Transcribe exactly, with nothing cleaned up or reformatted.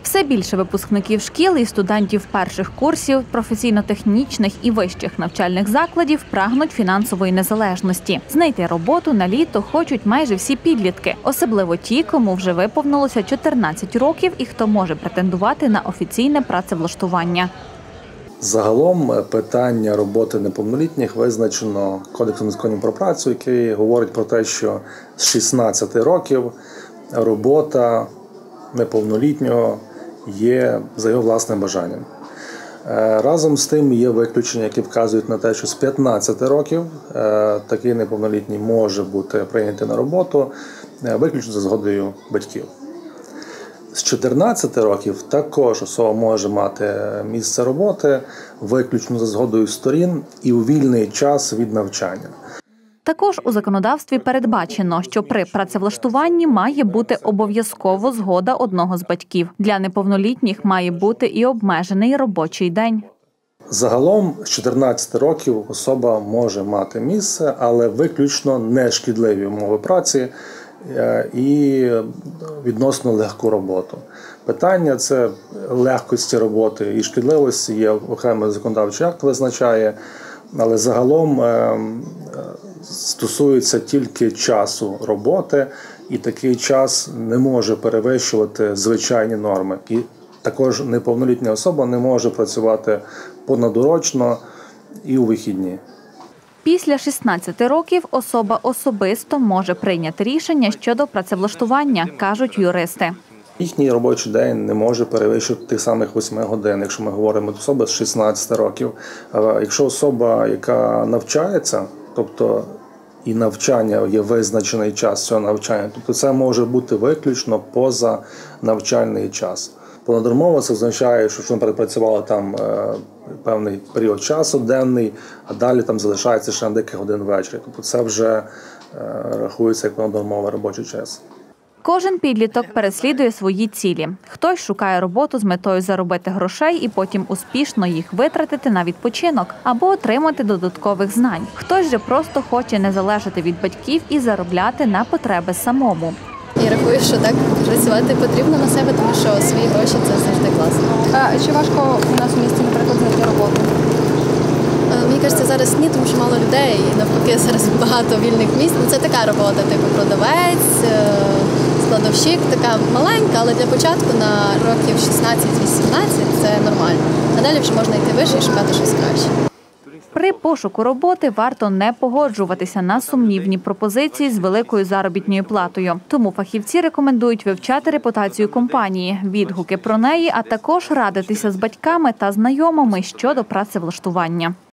Все більше випускників шкіл і студентів перших курсів, професійно-технічних і вищих навчальних закладів прагнуть фінансової незалежності. Знайти роботу на літо хочуть майже всі підлітки, особливо ті, кому вже виповнилося чотирнадцять років і хто може претендувати на офіційне працевлаштування. Загалом питання роботи неповнолітніх визначено Кодексом законів про працю, який говорить про те, що з шістнадцяти років робота неповнолітнього є за його власним бажанням. Разом з тим є виключення, які вказують на те, що з п'ятнадцяти років такий неповнолітній може бути прийнятий на роботу виключно за згодою батьків. З чотирнадцяти років також особа може мати місце роботи виключно за згодою сторін і у вільний час від навчання. Також у законодавстві передбачено, що при працевлаштуванні має бути обов'язково згода одного з батьків. Для неповнолітніх має бути і обмежений робочий день. Загалом з чотирнадцяти років особа може мати місце, але виключно нешкідливі умови праці і відносно легку роботу. Питання – це легкості роботи і шкідливості, є окремий законодавчий акт визначає, але загалом стосується тільки часу роботи, і такий час не може перевищувати звичайні норми. І також неповнолітня особа не може працювати понадурочно і у вихідні. Після шістнадцяти років особа особисто може прийняти рішення щодо працевлаштування, кажуть юристи. Їхній робочий день не може перевищувати тих самих восьми годин, якщо ми говоримо про особу з шістнадцяти років. Якщо особа, яка навчається, тобто і навчання є визначений час цього навчання, тобто це може бути виключно поза навчальний час. Понаднормово це означає, що вони працювали там е, певний період часу денний, а далі там залишається ще на декілька годин ввечері. Тобто це вже е, рахується як понаднормовий робочий час. Кожен підліток переслідує свої цілі. Хтось шукає роботу з метою заробити грошей і потім успішно їх витратити на відпочинок або отримати додаткових знань. Хтось же просто хоче не залежати від батьків і заробляти на потреби самому. Я рахую, що так працювати потрібно на себе, тому що свої гроші – це завжди класно. А чи важко у нас в місті, наприклад, знайти роботу? Мені кажеться, зараз ні, тому що мало людей, і навпаки зараз багато вільних місць. Це така робота, типу продавець, складовщик, така маленька, але для початку на років шістнадцять-вісімнадцять це нормально. А далі вже можна йти вище і шукати щось краще. При пошуку роботи варто не погоджуватися на сумнівні пропозиції з великою заробітною платою. Тому фахівці рекомендують вивчати репутацію компанії, відгуки про неї, а також радитися з батьками та знайомими щодо працевлаштування.